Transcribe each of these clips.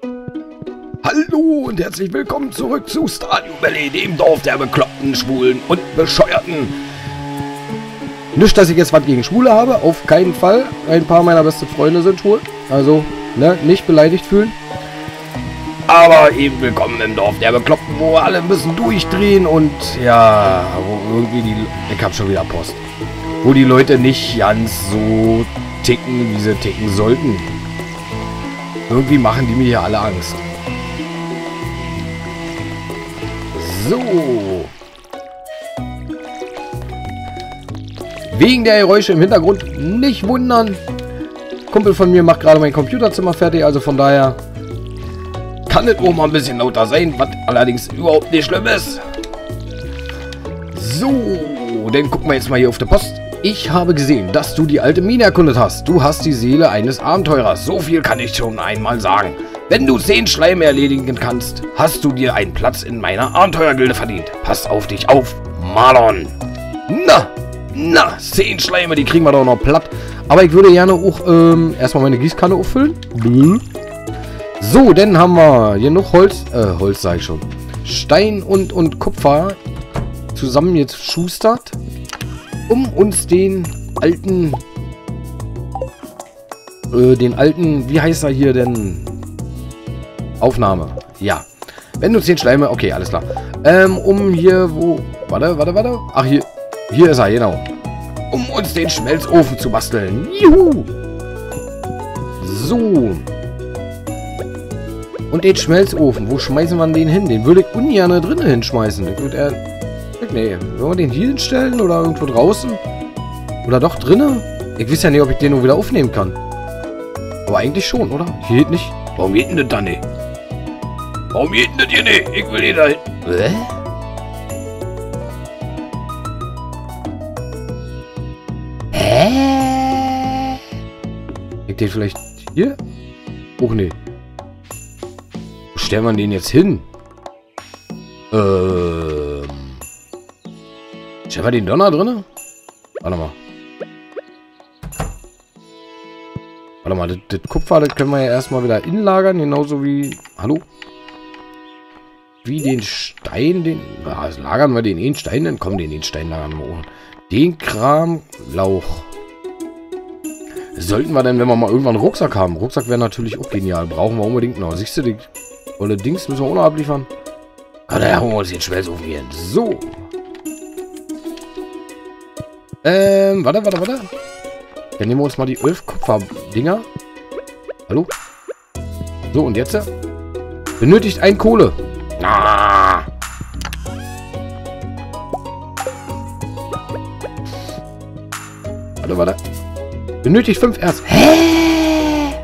Hallo und herzlich willkommen zurück zu Stardew Valley, dem Dorf der Bekloppten, Schwulen und Bescheuerten. Nicht, dass ich jetzt was gegen Schwule habe, auf keinen Fall. Ein paar meiner besten Freunde sind schwul, also ne, nicht beleidigt fühlen. Aber eben willkommen im Dorf der Bekloppten, wo alle ein bisschen durchdrehen und ja, wo irgendwie ich hab schon wieder Post. Wo die Leute nicht ganz so ticken, wie sie ticken sollten. Irgendwie machen die mir hier alle Angst. So. Wegen der Geräusche im Hintergrund nicht wundern. Kumpel von mir macht gerade mein Computerzimmer fertig, also von daher kann es auch mal ein bisschen lauter sein, was allerdings überhaupt nicht schlimm ist. So, dann gucken wir jetzt mal hier auf die Post. Ich habe gesehen, dass du die alte Mine erkundet hast. Du hast die Seele eines Abenteurers. So viel kann ich schon einmal sagen. Wenn du 10 Schleime erledigen kannst, hast du dir einen Platz in meiner Abenteuergilde verdient. Pass auf dich auf, Marlon. Na, 10 Schleime, die kriegen wir doch noch platt. Aber ich würde gerne auch erstmal meine Gießkanne auffüllen. So, dann haben wir hier noch Holz. Holz sage ich schon. Stein und Kupfer zusammen jetzt schustert, um uns den alten, wie heißt er hier denn? Aufnahme. Ja. Wenn du 10 Schleime, okay, alles klar. Um hier, wo, warte. Ach, hier ist er, genau. Um uns den Schmelzofen zu basteln. Juhu. So. Und den Schmelzofen, wo schmeißen wir den hin? Den würde ich ungern drinnen hinschmeißen. Ich würde nee, wollen wir den hier hinstellen oder irgendwo draußen? Oder doch drinnen? Ich weiß ja nicht, ob ich den nur wieder aufnehmen kann. Aber eigentlich schon, oder? Hier geht nicht. Warum geht denn das da nicht? Warum geht denn das hier nicht? Ich will den da hin. Hä? Ich den vielleicht hier? Oh, nee. Wo stellen wir den jetzt hin? Stellen wir den Donner drin? Warte mal. Warte mal, das Kupfer, das können wir ja erstmal wieder inlagern, genauso wie... Hallo? Wie den Stein, den... Also lagern wir den in Stein, dann kommen den Stein lagern wir auch. Den Kram, Lauch. Sollten wir denn, wenn wir mal irgendwann einen Rucksack haben? Rucksack wäre natürlich auch genial. Brauchen wir unbedingt noch. Siehst du, die olle Dings müssen wir auch noch abliefern. Da holen wir uns den Schmelzofen hier hin. So. Warte. Dann nehmen wir uns mal die 11 Kupferdinger. Hallo? So, und jetzt? Benötigt ein Kohle. Ah. Warte. Benötigt 5 Erz. Hä?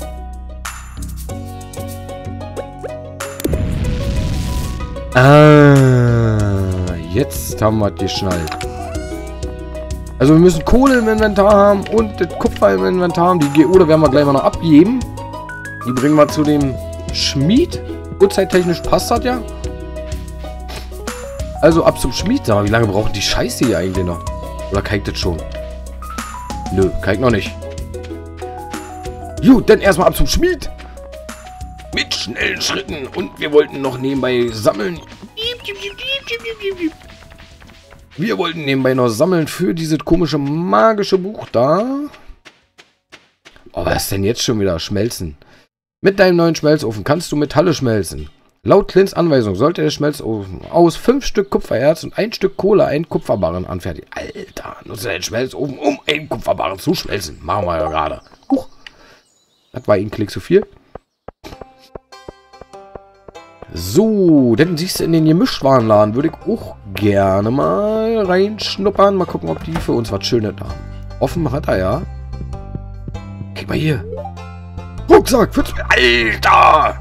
Jetzt haben wir es geschnallt. Also wir müssen Kohle im Inventar haben und das Kupfer im Inventar haben. Die Geode werden wir gleich mal noch abgeben. Die bringen wir zu dem Schmied. Uhrzeittechnisch passt das ja. Also ab zum Schmied. Sag mal, wie lange brauchen die Scheiße hier eigentlich noch? Oder kann ich das schon? Nö, kann ich noch nicht. Gut, dann erstmal ab zum Schmied. Mit schnellen Schritten. Und wir wollten noch nebenbei sammeln. Wir wollten nebenbei noch sammeln für dieses komische magische Buch da. Oh, was ist denn jetzt schon wieder? Schmelzen. Mit deinem neuen Schmelzofen kannst du Metalle schmelzen. Laut Clint's Anweisung sollte der Schmelzofen aus 5 Stück Kupfererz und 1 Stück Kohle einen Kupferbarren anfertigen. Alter, nutze deinen Schmelzofen, um einen Kupferbarren zu schmelzen. Machen wir ja gerade. Das war ein Klick zu viel. So, dann siehst du in den Gemischtwarenladen. Würde ich auch gerne mal reinschnuppern. Mal gucken, ob die für uns was Schönes haben. Offen hat er ja. Guck mal hier. Rucksack für... Alter!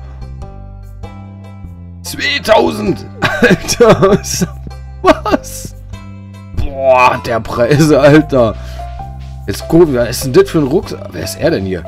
2000! Alter! Was? Boah, der Preise, Alter. Jetzt guck, was ist denn das für ein Rucksack? Wer ist er denn hier?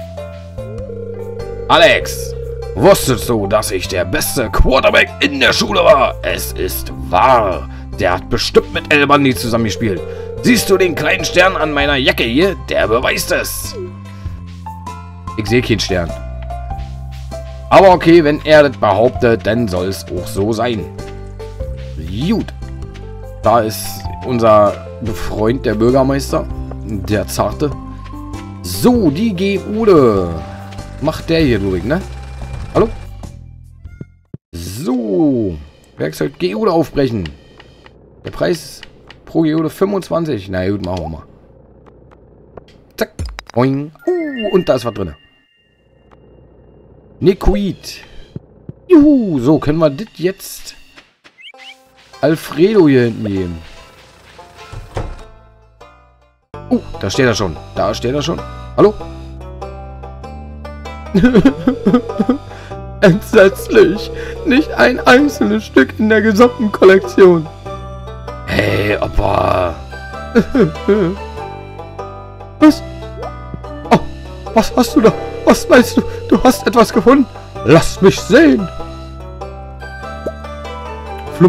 Alex! Wusstest du, dass ich der beste Quarterback in der Schule war? Es ist wahr. Der hat bestimmt mit El Bandi zusammengespielt. Siehst du den kleinen Stern an meiner Jacke hier? Der beweist es. Ich sehe keinen Stern. Aber okay, wenn er das behauptet, dann soll es auch so sein. Gut. Da ist unser Freund, der Bürgermeister. Der Zarte. So, die Geode. Macht der hier durch, ne? Hallo? So. Werkzeug Geode aufbrechen. Der Preis pro Geode 25. Na gut, machen wir mal. Zack. Boing. Und da ist was drin. Nekoid. Juhu. So, können wir das jetzt Alfredo hier hinten geben. Da steht er schon. Da steht er schon. Hallo? Entsetzlich. Nicht ein einzelnes Stück in der gesamten Kollektion. Hey, Opa. Was? Oh, was hast du da? Was meinst du? Du hast etwas gefunden? Lass mich sehen. Flump.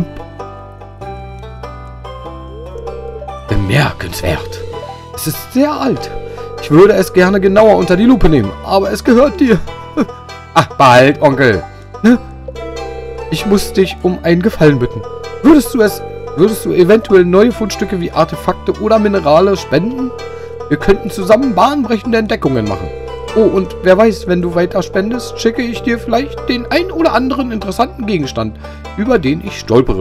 Bemerkenswert. Es ist sehr alt. Ich würde es gerne genauer unter die Lupe nehmen, aber es gehört dir. Ach, behalt, Onkel. Ich muss dich um einen Gefallen bitten. Würdest du eventuell neue Fundstücke wie Artefakte oder Minerale spenden? Wir könnten zusammen bahnbrechende Entdeckungen machen. Oh, und wer weiß, wenn du weiter spendest, schicke ich dir vielleicht den ein oder anderen interessanten Gegenstand, über den ich stolpere.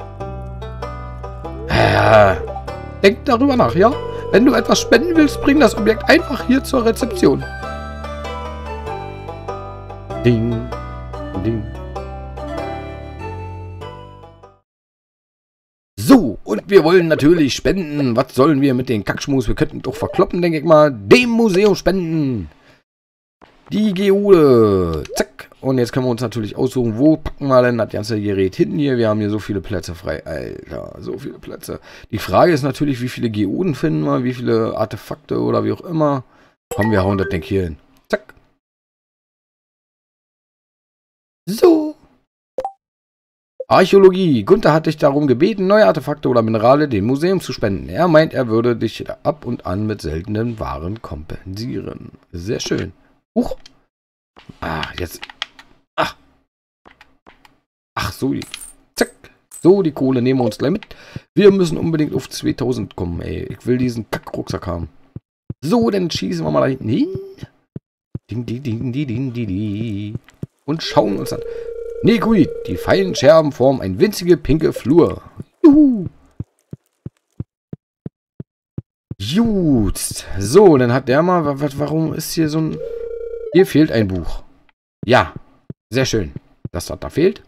Denk darüber nach, ja? Wenn du etwas spenden willst, bring das Objekt einfach hier zur Rezeption. Ding, ding. So, und wir wollen natürlich spenden. Was sollen wir mit den Kackschmus? Wir könnten doch verkloppen, denke ich mal. Dem Museum spenden. Die Geode. Zack. Und jetzt können wir uns natürlich aussuchen, wo packen wir denn das ganze Gerät hin hier. Wir haben hier so viele Plätze frei. Alter, so viele Plätze. Die Frage ist natürlich, wie viele Geoden finden wir, wie viele Artefakte oder wie auch immer. Komm, wir hauen das Ding hier hin. Zack. So. Archäologie. Gunther hat dich darum gebeten, neue Artefakte oder Minerale dem Museum zu spenden. Er meint, er würde dich ab und an mit seltenen Waren kompensieren. Sehr schön. Huch. Jetzt. Ach, so. Zack. So, die Kohle nehmen wir uns gleich mit. Wir müssen unbedingt auf 2000 kommen, ey. Ich will diesen Kackrucksack haben. So, dann schießen wir mal da hinten hin. Ding, ding, ding, ding, ding, ding, ding. Und schauen uns an. Nekoid. Die feinen Scherben formen eine winzige pinke Flur. Juhu. Gut. So, dann hat der mal... Warum ist hier so ein... Hier fehlt ein Buch. Ja. Sehr schön. Das, was da fehlt.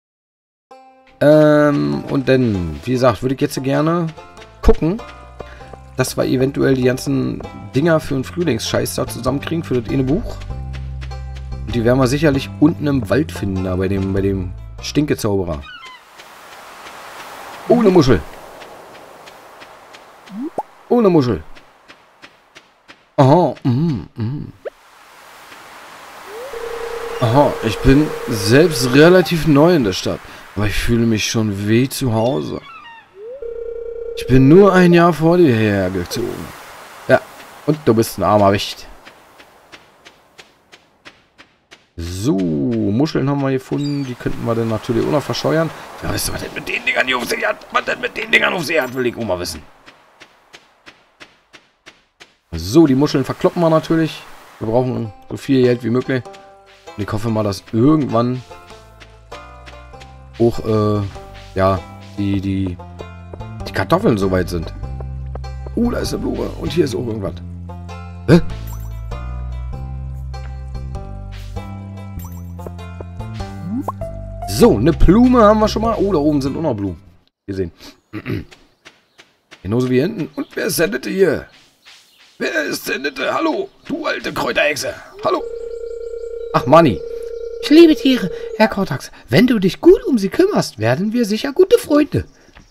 Und dann, wie gesagt, würde ich jetzt gerne gucken, dass wir eventuell die ganzen Dinger für einen Frühlingsscheiß da zusammenkriegen, für das eine Buch. Und die werden wir sicherlich unten im Wald finden, da bei dem Stinkezauberer. Oh, eine Muschel. Oh, eine Muschel. Aha, Aha, ich bin selbst relativ neu in der Stadt, aber ich fühle mich schon wie zu Hause. Ich bin nur ein Jahr vor dir hergezogen. Ja, und du bist ein armer Wicht. So, Muscheln haben wir gefunden, die könnten wir dann natürlich auch noch verscheuern. Ja, weißt du, was denn mit den Dingern hier auf sich hat? Was denn mit den Dingern auf sich hat, will ich auch mal wissen. So, die Muscheln verkloppen wir natürlich. Wir brauchen so viel Geld wie möglich. Und ich hoffe mal, dass irgendwann auch, ja, die Kartoffeln soweit sind. Da ist eine Blume. Und hier ist auch irgendwas. Hä? So, eine Blume haben wir schon mal. Oh, da oben sind auch noch Blumen. Hier sehen. Genauso wie hinten. Und wer ist der Nette hier? Wer ist der Nette? Hallo, du alte Kräuterhexe. Hallo. Ach, Manni. Ich liebe Tiere, Herr Kortax. Wenn du dich gut um sie kümmerst, werden wir sicher gute Freunde.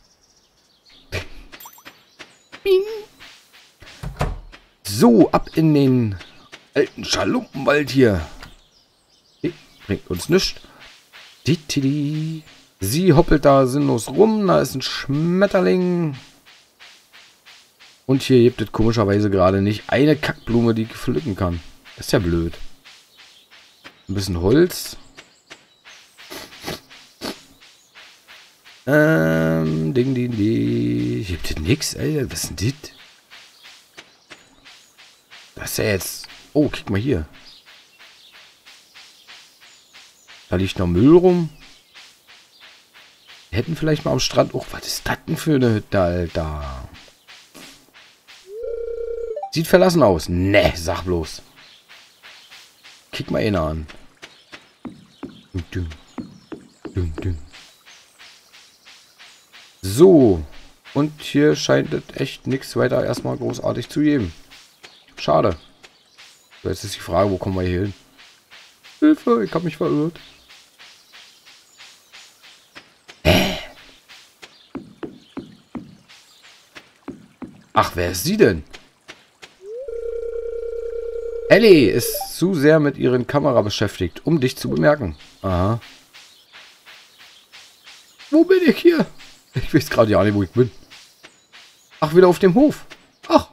So, ab in den alten Schalumpenwald hier. Bringt uns nichts. Sie hoppelt da sinnlos rum. Da ist ein Schmetterling. Und hier gibt es komischerweise gerade nicht eine Kackblume, die ich pflücken kann. Das ist ja blöd. Ein bisschen Holz. Ding, ding, ding. Gibt es nix, ey? Was ist denn das? Das ist ja jetzt... Oh, guck mal hier. Da liegt noch Müll rum. Wir hätten vielleicht mal am Strand... Oh, was ist das denn für eine Hütte, Alter? Sieht verlassen aus. Ne, sag bloß. Kick mal einer an. So. Und hier scheint es echt nichts weiter erstmal großartig zu geben. Schade. So, jetzt ist die Frage, wo kommen wir hier hin? Hilfe, ich habe mich verirrt. Ach, wer ist sie denn? Ellie ist zu sehr mit ihren Kamera beschäftigt, um dich zu bemerken. Aha. Wo bin ich hier? Ich weiß gerade ja nicht, wo ich bin. Ach, wieder auf dem Hof. Ach.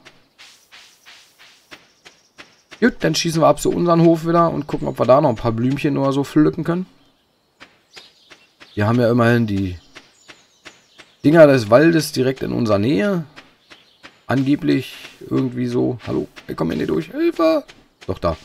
Gut, dann schießen wir ab zu unseren Hof wieder und gucken, ob wir da noch ein paar Blümchen oder so pflücken können. Wir haben ja immerhin die Dinger des Waldes direkt in unserer Nähe. Angeblich irgendwie so. Hallo, ich komme hier nicht durch. Hilfe! Doch, da.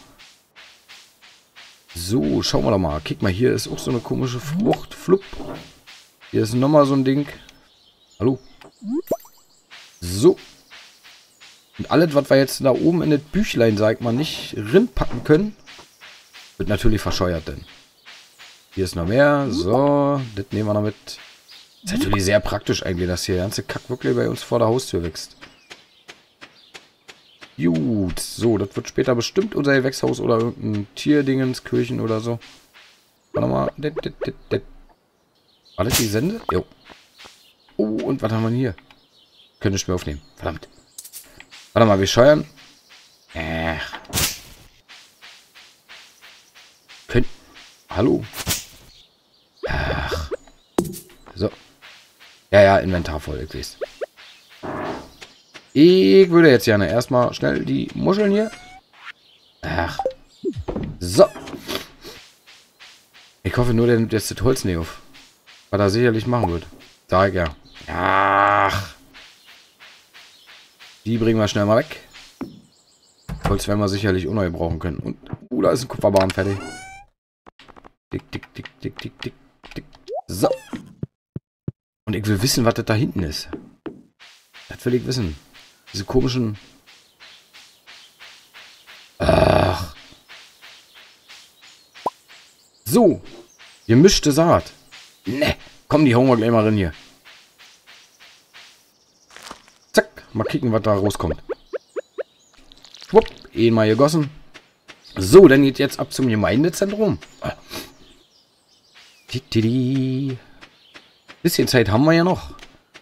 So, schauen wir doch mal. Guck mal, hier ist auch so eine komische Frucht. Flupp. Hier ist nochmal so ein Ding. Hallo. So. Und alles, was wir jetzt da oben in das Büchlein, sag mal, nicht rinpacken können, wird natürlich verscheuert denn. Hier ist noch mehr. So, das nehmen wir noch mit. Ist natürlich sehr praktisch eigentlich, dass hier der ganze Kack wirklich bei uns vor der Haustür wächst. Gut, so, das wird später bestimmt unser Gewächshaus oder irgendein Tierdingens, Kirchen oder so. Warte mal. War das die Sende? Jo. Oh, und was haben wir denn hier? Könnte ich mir aufnehmen. Verdammt. Warte mal, wir scheuern. Hallo? Ach. So. Ja, Inventar voll, ich weiß. Ich würde jetzt gerne erstmal schnell die Muscheln hier. Ach. So. Ich hoffe nur, der nimmt jetzt das Holz nicht auf. Was er sicherlich machen wird. Sag ich ja. Ach. Die bringen wir schnell mal weg. Holz werden wir sicherlich auch neu brauchen können. Und, da ist ein Kupferbarren fertig. Dick, dick, dick, dick, dick, dick, dick. So. Und ich will wissen, was das da hinten ist. Das will ich wissen. Diese komischen... Ach. So. Gemischte Saat. Ne. Komm, die hauen wir gleich mal rein hier. Zack. Mal kicken, was da rauskommt. Schwupp. Mal gegossen. So, dann geht jetzt ab zum Gemeindezentrum. Bisschen Zeit haben wir ja noch.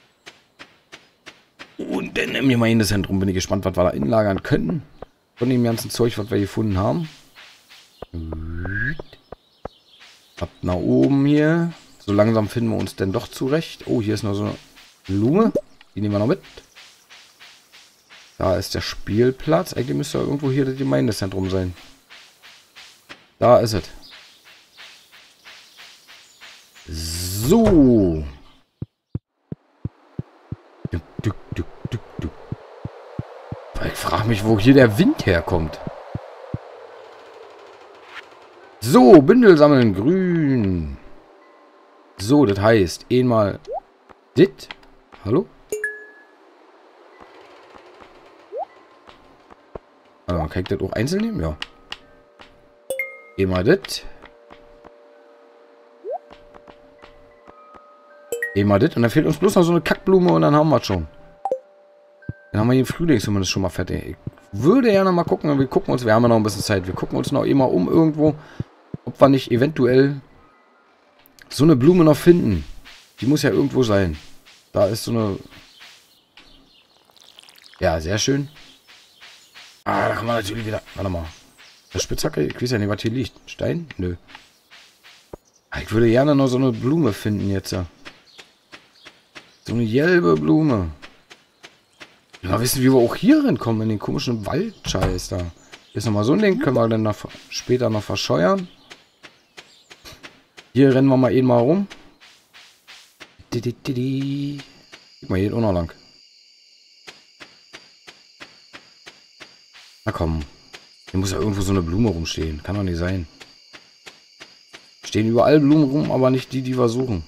Und dann im Gemeindezentrum bin ich gespannt, was wir da inlagern können. Von dem ganzen Zeug, was wir gefunden haben. Ab nach oben hier. So langsam finden wir uns denn doch zurecht. Oh, hier ist noch so eine Blume. Die nehmen wir noch mit. Da ist der Spielplatz. Eigentlich müsste ja irgendwo hier das Gemeindezentrum sein. Da ist es. So. Ich frage mich, wo hier der Wind herkommt. So, Bündel sammeln, grün. So, das heißt, einmal dit. Hallo? Also, kann ich das auch einzeln nehmen? Ja. Einmal dit. Einmal dit. Und dann fehlt uns bloß noch so eine Kackblume und dann haben wir es schon. Dann haben wir den Frühling zumindest schon mal fertig. Ich würde ja noch mal gucken. Wir gucken uns, wir haben ja noch ein bisschen Zeit. Wir gucken uns noch immer um irgendwo, ob wir nicht eventuell so eine Blume noch finden. Die muss ja irgendwo sein. Da ist so eine... Ja, sehr schön. Ah, da kann man natürlich wieder... Warte mal. Das Spitzhacke? Ich weiß ja nicht, was hier liegt. Stein? Nö. Ich würde gerne noch so eine Blume finden jetzt. So eine gelbe Blume. Ja, wissen, wie wir auch hier rankommen, in den komischen Waldscheiß da. Hier ist nochmal so ein Ding, können wir dann noch später noch verscheuern. Hier rennen wir mal eben mal rum. Guck mal, hier geht auch noch lang. Na komm. Hier muss ja irgendwo so eine Blume rumstehen. Kann doch nicht sein. Stehen überall Blumen rum, aber nicht die, die wir suchen.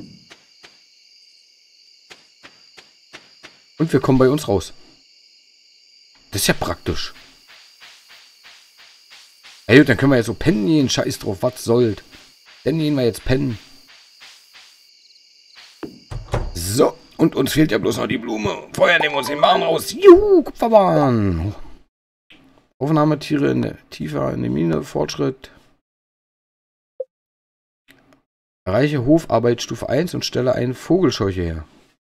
Und wir kommen bei uns raus. Das ist ja praktisch. Ey, dann können wir jetzt so pennen gehen. Scheiß drauf, was sollt. Dann gehen wir jetzt pennen. So, und uns fehlt ja bloß noch die Blume. Vorher nehmen wir uns den Bahn raus. Juhu, Kupferbahn. Aufnahmetiere tiefer in die Mine. Fortschritt. Erreiche Hofarbeit Stufe 1 und stelle eine Vogelscheuche her.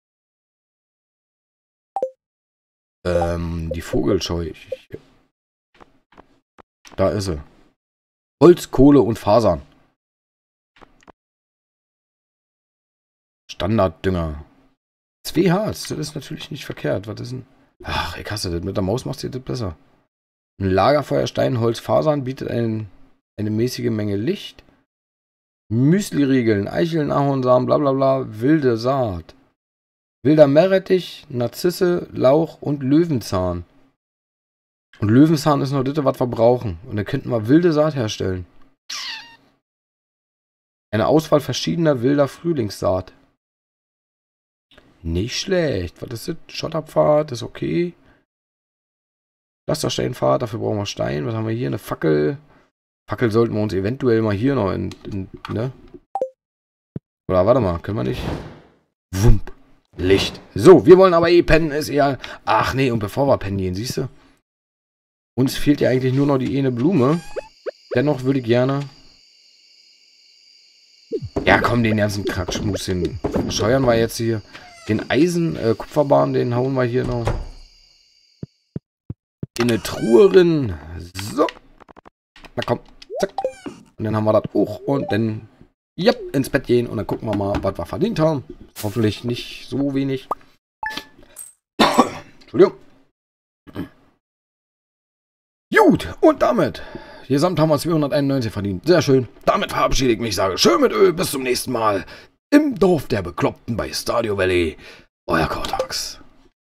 Die Vogelscheuche. Da ist sie. Holz, Kohle und Fasern. Standarddünger. 2 Harz, das ist natürlich nicht verkehrt. Was ist denn? Ach, ich hasse das. Mit der Maus macht sie das besser. Ein Lagerfeuer, Stein, Holz, Fasern bietet eine mäßige Menge Licht. Müsli-Riegeln, Eicheln, Ahornsamen, bla bla bla, wilde Saat. Wilder Meerrettich, Narzisse, Lauch und Löwenzahn. Und Löwenzahn ist noch das, was wir brauchen. Und dann könnten wir wilde Saat herstellen. Eine Auswahl verschiedener wilder Frühlingssaat. Nicht schlecht. Was ist das? Schotterpfad, ist okay. Pflastersteinpfad, dafür brauchen wir Stein. Was haben wir hier? Eine Fackel. Fackel sollten wir uns eventuell mal hier noch ne? Oder warte mal, können wir nicht? Wump. Licht. So, wir wollen aber pennen, ist eher... Ach nee, und bevor wir pennen gehen, siehst du? Uns fehlt ja eigentlich nur noch die eine Blume. Dennoch würde ich gerne... Ja, komm, den ganzen Krackschmus hin. Scheuern wir jetzt hier. Den Kupferbahn, den hauen wir hier noch in eine Truhe rein. So. Na komm. Zack. Und dann haben wir das auch. Und dann ins Bett gehen. Und dann gucken wir mal, was wir verdient haben. Hoffentlich nicht so wenig. Entschuldigung. Gut. Und damit. Gesamt haben wir 291 verdient. Sehr schön. Damit verabschiede ich mich. Sage schön mit Öl. Bis zum nächsten Mal. Im Dorf der Bekloppten bei Stardew Valley. Euer Cortax.